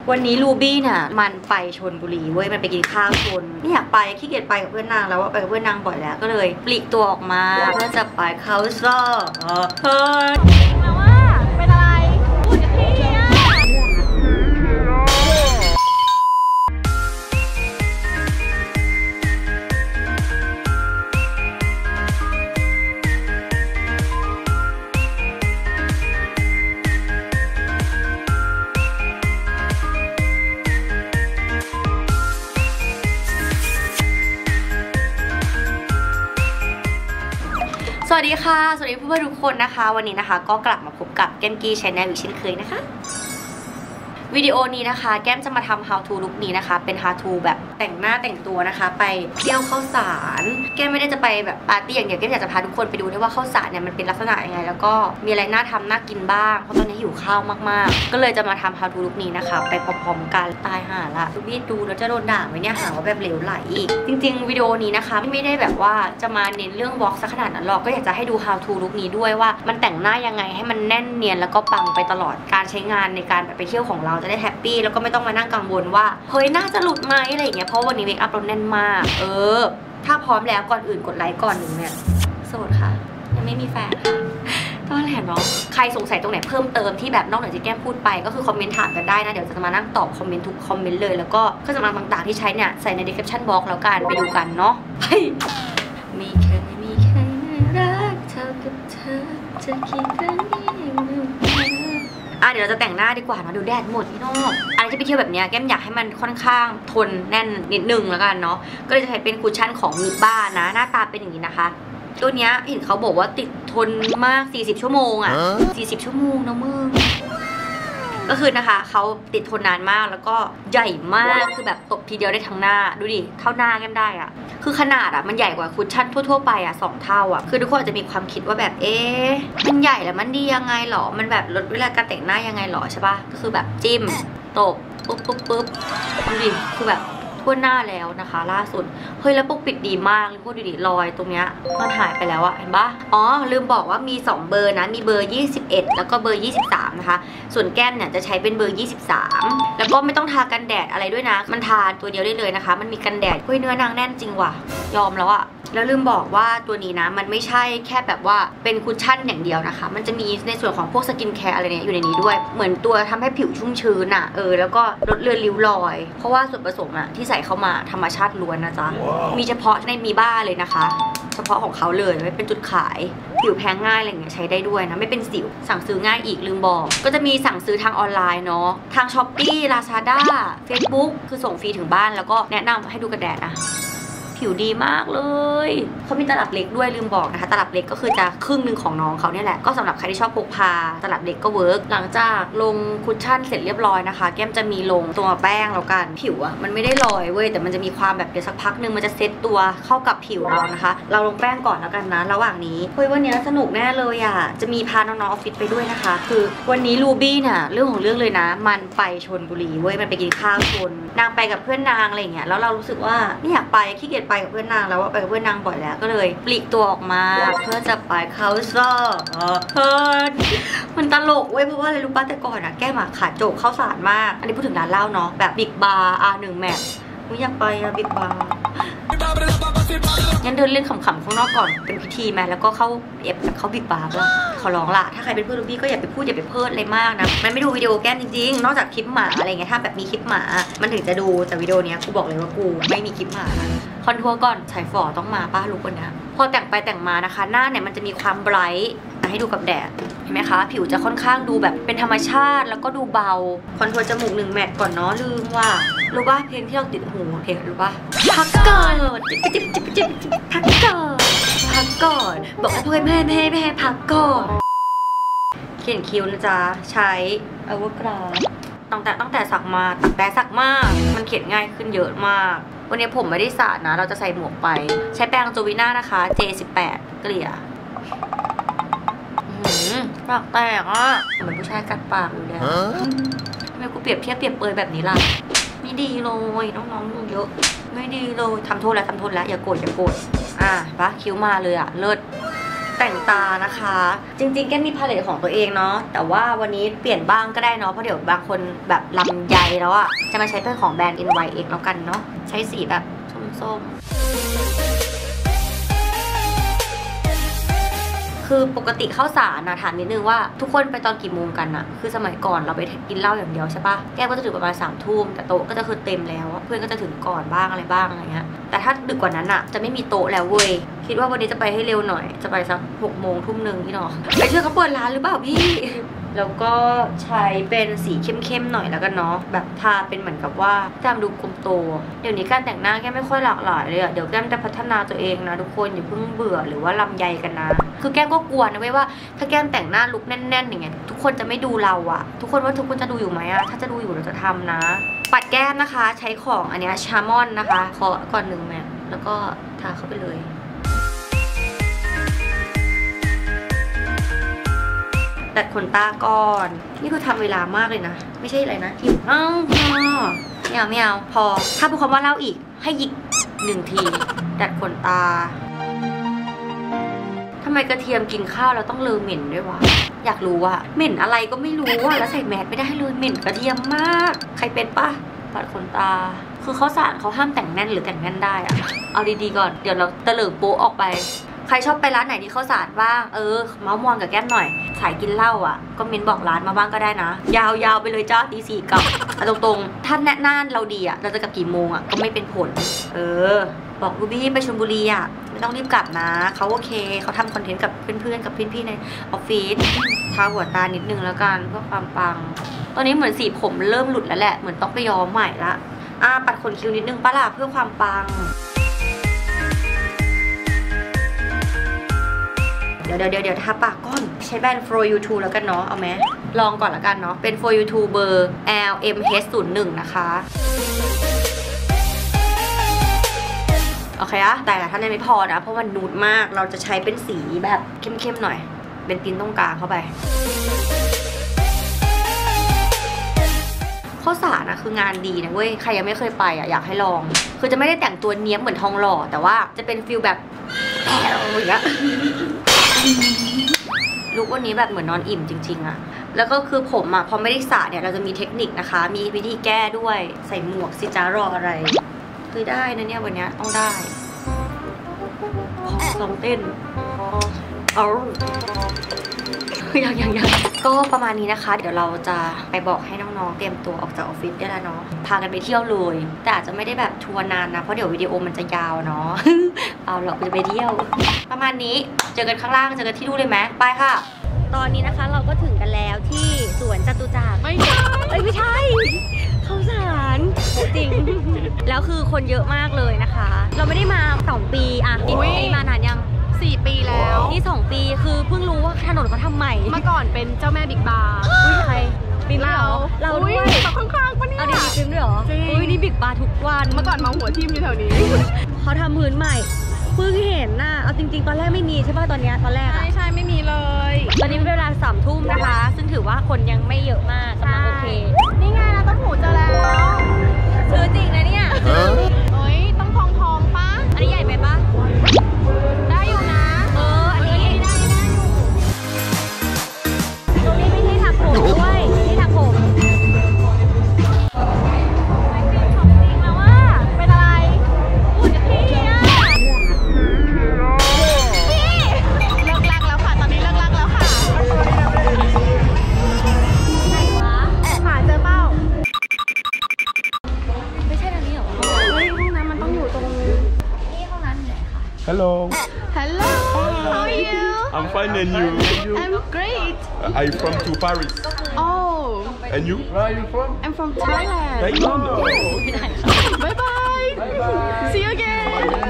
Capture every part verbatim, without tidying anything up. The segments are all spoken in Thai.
วันนี้รูบี้น่ะมันไปชลบุรีเว้ยมันไปกินข้าวชนไม่อยากไปขี้เกียจไปกับเพื่อนนางแล้วว่าไปกับเพื่อนนางบ่อยแล้วก็เลยปลีกตัวออกมาเพื่อจะไปเขาซ่อเฮ้ยมาว่าเป็นอะไรพูดกับพี่อ่ะสวัสดีค่ะสวัสดีเพื่อนๆทุกคนนะคะวันนี้นะคะก็กลับมาพบกับแก้มกี้ชาแนลอีกเช่นเคยนะคะวิดีโอนี้นะคะแก้มจะมาทำ how to look นี้นะคะเป็น how to แบบแต่งหน้าแต่งตัวนะคะไปเที่ยวข้าวสารแก้มไม่ได้จะไปแบบปาร์ตี้อย่างเดียวแก้มอยากจะพาทุกคนไปดูด้วยว่าข้าวสารเนี่ยมันเป็นลักษณะยังไงแล้วก็มีอะไรน่าทำน่ากินบ้างเพราะตอนนี้หิวข้าวมากๆก็เลยจะมาทำ how to look นี้นะคะไปพร้อมๆกันตายห่าละทุกพี่ดูแล้วจะโดนด่าไหมเนี่ยหาว่าแบบเหลวไหลอีกจริงๆวิดีโอนี้นะคะไม่ได้แบบว่าจะมาเน้นเรื่องวอล์กซะขนาดนั้นหรอกก็อยากจะให้ดู how to look นี้ด้วยว่ามันแต่งหน้ายังไงให้มันแน่นเนียนแล้วก็ปังไปตลอดการใช้งานในการแบบไปเที่ยวของเราจะได้แฮปปี้แล้วก็ไม่ต้องมานั่งกังวลว่าเฮ้ยน่าจะหลุดไหมอะไรอย่างเงี้ยเพราะวันนี้เมคอัพเราแน่นมากเออถ้าพร้อมแล้วก่อนอื่นกดไลค์ก่อนหนึ่งเนี่ยโสดค่ะยังไม่มีแฟนค่ะก็แหละเนาะใครสงสัยตรงไหนเพิ่มเติมที่แบบนอกเหนือจากแก้มพูดไปก็คือคอมเมนต์ถามกันได้นะเดี๋ยวจะมานั่งตอบคอมเมนต์ทุกคอมเมนต์เลยแล้วก็เครื่องสำอางต่างๆที่ใช้เนี่ยใส่ใน description box แล้วกันไปดูกันเนาะไปมีแค่มีแค่รักเธอกับเธอจะคิดเรื่องนี้อ่ะเดี๋ยวเราจะแต่งหน้าดีกว่านะดูแดดหมดพี่น้องอะไรที่ไปเที่ยวแบบนี้แก้มอยากให้มันค่อนข้างทนแน่นนิดนึงแล้วกันเนาะก็เลยจะใช้เป็นคุชชั่นของมิบ้านะหน้าตาเป็นอย่างนี้นะคะตัวเนี้ยเห็นเขาบอกว่าติดทนมากสี่สิบชั่วโมงอ่ะสี่สิบชั่วโมงนะมึงก็คือนะคะเขาติดทนนานมากแล้วก็ใหญ่มากคือแบบตบทีเดียวได้ทั้งหน้าดูดิเท่าหน้าแก้มได้อ่ะคือขนาดอ่ะมันใหญ่กว่าคุชชั่นทั่วๆไปอ่ะสองเท่าอ่ะคือทุกคนอาจจะมีความคิดว่าแบบเอ๊ะมันใหญ่แล้วมันดียังไงหรอมันแบบลดเวลาการแต่งหน้ายังไงหรอใช่ปะก็คือแบบจิ้มตบปุ๊บปุ๊บปุ๊บดูดิคือแบบทั่วหน้าแล้วนะคะล่าสุดเฮ้ยแล้วปกปิดดีมากเลยพวกดูดิรอยตรงเนี้ยมันหายไปแล้วอะเห็นปะอ๋อลืมบอกว่ามีสองเบอร์นะมีเบอร์ยี่สิบเอ็ดแล้วก็เบอร์ยี่สิบสามนะคะส่วนแก้มเนี่ยจะใช้เป็นเบอร์ยี่สิบสามแล้วก็ไม่ต้องทากันแดดอะไรด้วยนะมันทาตัวเดียวได้เลยนะคะมันมีกันแดดเฮ้ยเนื้อนางแน่นจริงว่ะยอมแล้วอะแล้วลืมบอกว่าตัวนี้นะมันไม่ใช่แค่แบบว่าเป็นคุชชั่นอย่างเดียวนะคะมันจะมีในส่วนของพวกสกินแคร์อะไรเนี่ยอยู่ในนี้ด้วยเหมือนตัวทำให้ผิวชุ่มชื้นอะเออแล้วก็ลดเลือนริ้วรอยเพราะว่าส่วนผสมอะที่ใส่เข้ามาธรรมชาติล้วนนะจ๊ะ wow. มีเฉพาะในมีบ้าเลยนะคะเฉพาะของเขาเลยไม่เป็นจุดขายผิวแพ้ง่ายอะไรเงี้ยใช้ได้ด้วยนะไม่เป็นสิวสั่งซื้อง่ายอีกลืมบอกก็จะมีสั่งซื้อทางออนไลน์เนาะทาง Shopee Lazada Facebook คือส่งฟรีถึงบ้านแล้วก็แนะนำให้ดูกระแดดนะผิวดีมากเลยเขามีตลับเล็กด้วยลืมบอกนะคะตลับเล็กก็คือจะครึ่งหนึ่งของน้องเขาเนี่ยแหละก็สำหรับใครที่ชอบพกพาตลับเล็กก็เวิร์กหลังจากลงคุชชั่นเสร็จเรียบร้อยนะคะแก้มจะมีลงตัวแป้งแล้วกันผิวอะมันไม่ได้ลอยเว้ยแต่มันจะมีความแบบเดี๋ยวสักพักนึงมันจะเซ็ตตัวเข้ากับผิวเรานะคะเราลงแป้งก่อนแล้วกันนะระหว่างนี้เฮ้ยวันนี้สนุกแน่เลยอะจะมีพาน้องๆออฟฟิศไปด้วยนะคะคือวันนี้รูบี้เนี่ยเรื่องของเรื่องเลยนะมันไปชลบุรีเว้ยมันไปกินข้าวชนนางไปกับเพื่อนนางอะไรเงี้ยแล้วเรารู้สึกว่าไม่อยากไปขี้เกียจไปกับเพื่อนนางแล้วไปกับเพื่อนนางบ่อยแล้วก็เลยปลีกตัวออกมาเพื่อจะไปเขาซ่อเฮ้ยมันตลกเว้ยเพราะว่าอะไรรู้ป่ะแต่ก่อนอะแก้มขาโจกข้าวสารมากอันนี้พูดถึงร้านเหล้าเนาะแบบบิ๊กบาร์อาร์หนึ่งแมทไม่อยากไปอะบิ๊กบาร์งั้นเดินเล่นขำๆข้างนอกก่อนเป็นพิธีไหมแล้วก็เข้าเอฟแบบเข้าบิ๊กบาร์ละขอร้องละถ้าใครเป็นเพื่อนลูบี้ก็อย่าไปพูดอย่าไปเพิดอะไรมากนะมันไม่ดูวิดีโอแก้มจริงๆนอกจากคลิปหมาอะไรเงี้ยถ้าแบบมีคลิปหมามันถึงจะดูแต่วิดีโอเนี้ยกูบอกเลยว่ากูไม่มีคลิปหมาคอนทัวร์ก่อนฉายฝอต้องมาป้าลูกคนนี้พอแต่งไปแต่งมานะคะหน้าเนี่ยมันจะมีความไบรท์ให้ดูกับแดดเห็นไหมคะผิวจะค่อนข้างดูแบบเป็นธรรมชาติแล้วก็ดูเบาคอนทัวร์จมูกหนึ่งแมทก่อนเนาะลืมว่ารู้ป่ะเพลงที่เราติดหูเพลงรู้ป่ะพักก่อนจิบจิบจิบจิบพักก่อนพักก่อนบอกให้พ่อแม่แม่แม่พักก่อนเขียนคิ้วนะจ๊ะใช้อวกราดตั้งแต่ตั้งแต่สักมาตั้งแต่สักมากมันเขียนง่ายขึ้นเยอะมากวันนี้ผมไม่ได้สระนะเราจะใส่หมวกไปใช้แปรงโจวิน่านะคะ เจ สิบแปด เกลี่ยปากแตกอ่ะเหมือนผู้ชายกัดปากอยู่แล้วทำไมกูเปรียบเทียบเปรียบเปรยแบบนี้ล่ะไม่ดีเลยน้องๆดูเยอะไม่ดีเลยทำโทษแล้วทำโทษแล้วอย่าโกรธอย่าโกรธอ่ะปะคิ้วมาเลยอ่ะเลิศแต่แต่งตานะคะจริงๆแก้มมีพาเลตของตัวเองเนาะแต่ว่าวันนี้เปลี่ยนบ้างก็ได้เนาะเพราะเดี๋ยวบางคนแบบลำไยแล้วอะจะมาใช้เป็นของแบรนด์ เอ็น วาย เอ็กซ์ แล้วกันเนาะใช้สีแบบส้มๆคือปกติข้าวสารนะถามนิดนึงว่าทุกคนไปตอนกี่โมงกันอะคือสมัยก่อนเราไปกินเหล้าอย่างเดียวใช่ปะแก้มก็จะถึงประมาณสามทุ่มแต่โต๊ะก็จะคือเต็มแล้วเพื่อนก็จะถึงก่อนบ้างอะไรบ้างอะไรเงี้ยแต่ถ้าดึกกว่านั้นอะจะไม่มีโต๊ะแล้วเว้ยคิดว่าวันนี้จะไปให้เร็วหน่อยจะไปสักหกโมงทุ่มหนึ่งพี่น้องไปเชื่อเขาเปิดร้านหรือเปล่าพี่แล้วก็ใช้เป็นสีเข้มๆหน่อยแล้วกันเนาะแบบทาเป็นเหมือนกับว่าแก้มดูกลมโตเดี๋ยวนี้การแต่งหน้าแก้มไม่ค่อยหลากหลายเลยอะเดี๋ยวแก้มจะพัฒนาตัวเองนะทุกคนอย่าเพิ่งเบื่อหรือว่าลำใยกันนะคือแก้มก็กลัวนะเว้ยว่าถ้าแก้มแต่งหน้าลุคแน่นๆอย่างเงี้ยทุกคนจะไม่ดูเราอะทุกคนว่าทุกคนจะดูอยู่ไหมอะถ้าจะดูอยู่เราจะทำนะปัดแก้มนะคะใช้ของอันเนี้ยชามอนนะคะขอก่อนหนึ่งแมทแล้วก็ทาเข้าไปเลยตัดขนตาก่อนนี่คือทำเวลามากเลยนะไม่ใช่อะไรนะหิวอ้าวพอไม่เอาไม่เอาพอถ้าพูดคำว่าเล่าอีกให้หยิกหนึ่งทีตัดขนตาทำไมกระเทียมกินข้าวเราต้องเลอเหม็นด้วยวะอยากรู้ว่าเหม็นอะไรก็ไม่รู้อะแล้วใส่แมสไม่ได้เลยเหม็นกระเทียมมากใครเป็นปะตัดขนตาคือเขาสารเขาห้ามแต่งแน่นหรือแต่งแน่นได้อะเอาดีๆก่อนเดี๋ยวเราตะเลิงโป๊ะออกไปใครชอบไปร้านไหนที่เขาสาดบ้างเออเมาส์มวนกับแก้มหน่อยสายกินเหล้าอ่ะก็เม้นบอกร้านมาบ้างก็ได้นะยาวๆไปเลยจ้าตีสี่กลับตรงๆถ้าแน่นานเราดีอ่ะเราจะกลับกี่โมงอ่ะก็ไม่เป็นผลเออบอกรูบี้ไปชลบุรีอ่ะไม่ต้องรีบกลับนะเขาโอเคเขาทำคอนเทนต์กับเพื่อนๆกับพี่ๆในออฟฟิศทาหัวตานิดนึงแล้วกันเพื่อความปังตอนนี้เหมือนสีผมเริ่มหลุดแล้วแหละเหมือนต้องไปย้อมใหม่ละอ่ะปัดขนคิ้วนิดนึงปะล่ะเพื่อความปังเดี๋ยวเดี๋ยวเดี๋ยวทาปากก้อนใช้แบรนด์ For You ทู แล้วกันเนาะเอาไหมลองก่อนละกันเนาะเป็น For You ทู เบอร์ แอล เอ็ม เอช ศูนย์หนึ่ง นะคะโอเคอะแต่ถ้าในไม่พอนะเพราะมันนูดมากเราจะใช้เป็นสีแบบเข้มๆหน่อยเป็นตินตรงกลางเข้าไปข้าวสารนะคืองานดีนะเว้ยใครยังไม่เคยไปอ่ะอยากให้ลองคือจะไม่ได้แต่งตัวเนี้ยเหมือนทองหล่อแต่ว่าจะเป็นฟิลแบบแผ่วอย่างเงี้ยลุควันนี้แบบเหมือนนอนอิ่มจริงๆอะแล้วก็คือผมอะพอไม่ได้สระเนี่ยเราจะมีเทคนิคนะคะมีวิธีแก้ด้วยใส่หมวกสิจ้ารออะไรคือได้นะเนี่ยวันนี้ต้องได้ลองเต้นเอาอย่างอย่างอย่างก็ประมาณนี้นะคะเดี๋ยวเราจะไปบอกให้น้องๆเตรียมตัวออกจากออฟฟิศได้แล้วเนาะพากันไปเที่ยวเลยแต่อาจจะไม่ได้แบบทัวร์นานนะเพราะเดี๋ยววิดีโอมันจะยาวเนาะ เอาหรอกจะไปเที่ยวประมาณนี้เจอกันข้างล่างเจอกันที่นู่นเลยไหมไปค่ะตอนนี้นะคะเราก็ถึงกันแล้วที่สวนจตุจักรไม่ใช่เอ้ยไม่ใช่ข้าวสารจริงแล้วคือคนเยอะมากเลยนะคะเราไม่ได้มาสองปีอะนี่มานานยังสี่ปีแล้วนี่สองปีคือเพิ่งรู้ว่าถนนเขาทำใหม่เมื่อก่อนเป็นเจ้าแม่บิ๊กบาร์อุ้ยใครปีนเราเราด้วยข้างๆปะเนี่ยเอาดีๆปีนด้วยเหรออุ้ยนี่บิ๊กบาร์ทุกวันเมื่อก่อนมาหัวทิ่มอยู่แถวนี้เขาทำพื้นใหม่เพิ่งเห็นน่ะเอาจริงๆตอนแรกไม่มีใช่ป่ะตอนนี้ตอนแรกอะใช่ใช่ไม่มีเลยตอนนี้เป็นเวลาสามทุ่มนะคะซึ่งถือว่าคนยังไม่เยอะมากกำลังโอเคนี่ไงเราต้องหูเจอแล้วซื้อจริงนะเนี่ยเฮ้ยต้องทองทองปะอันนี้ใหญ่ไปปะได้อยู่นะเอออันนี้ได้ได้อยู่ตรงนี้ไม่ที่ถักผมด้วยที่ถักผม Hello. Hello. How are you? I'm fine and you? I'm great. Uh, I'm from to Paris. Oh. And you? Where are you from? I'm from Thailand. Thailand. Oh. Bye bye. Bye bye. See you again.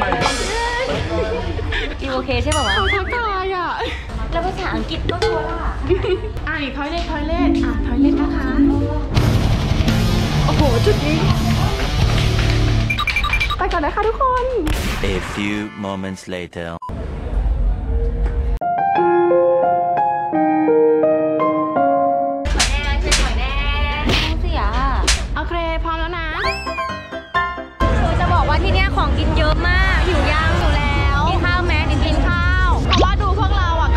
อีโอเคใช่ป่าวะเขาทักทายอ่ะแล้วภาษาอังกฤษก็ตัวล่ะอ่ะอีกทอยเล็ตทอยเล็ตอ่ะทอยเล็ตนะคะโอ้โหจุดนี้ไปก่อนนะคะทุกคน A few moments later แน่ช่วยหน่อยแน่เสียโอเคพร้อมแล้วนะคือจะบอกว่าที่นี่ของกินเยอะมากหิวย่างอยู่แล้วกินข้าวแม่กินข้าวเพราะว่าดูพวกเราอ่ะ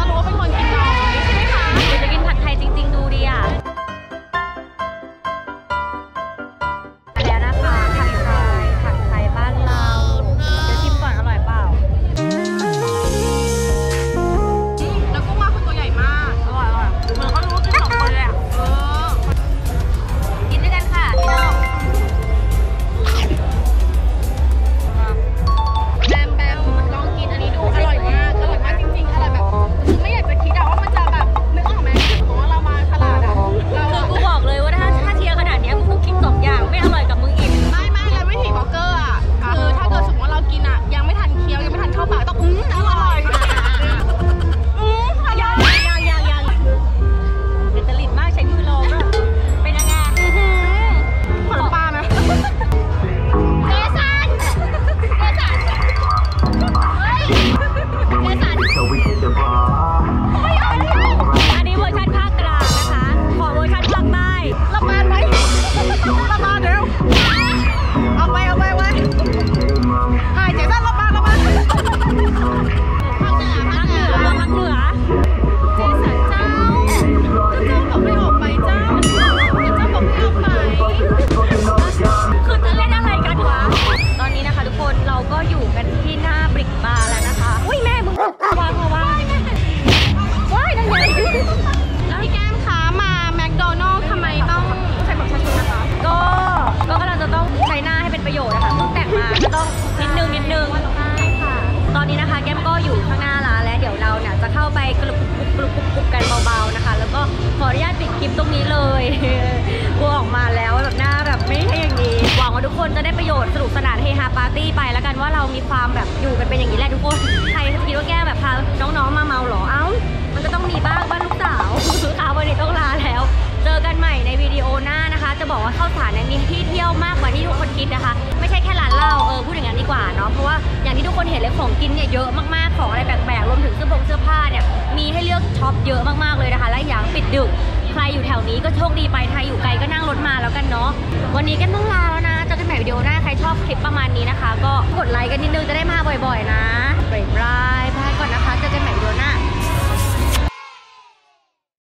ลิปตรงนี้เลยกลัวออกมาแล้วแบบหน้าแบบไม่ใช่อย่างนี้หวังว่าทุกคนจะได้ประโยชน์สนุกสนานเฮฮาปาร์ตี้ไปแล้วกันว่าเรามีความแบบอยู่กันเป็นอย่างนี้แหละทุกคนใครจะคิดว่าแก้แบบพาน้องๆมาเมาหรอเอ้ามันก็ต้องมีบ้างบ้านลูกสาวค่ะวันนี้ต้องลาแล้วเจอกันใหม่ในวิดีโอหน้านะคะจะบอกว่าข้าวสารเนี่ยมีที่เที่ยวมากกว่าที่ทุกคนคิดนะคะไม่ใช่แค่ร้านเหล้าเออพูดอย่างนั้นดีกว่าเนาะเพราะว่าอย่างที่ทุกคนเห็นเลยของกินเนี่ยเยอะมากๆของอะไรแปลกๆรวมถึงเสื้อผงเสื้อผ้าเนี่ยมีให้เลือกช็อปเยอะมากๆเลยนะคะและอย่างปิดดึกใครอยู่แถวนี้ก็โชคดีไปใครอยู่ไกลก็นั่งรถมาแล้วกันเนาะวันนี้กันต้องลาแล้วนะเจอกันใหม่วิดีโอหน้าใครชอบคลิปประมาณนี้นะคะก็กดไลค์กันนิดนึงจะได้มาบ่อยๆนะบ๊ายบาย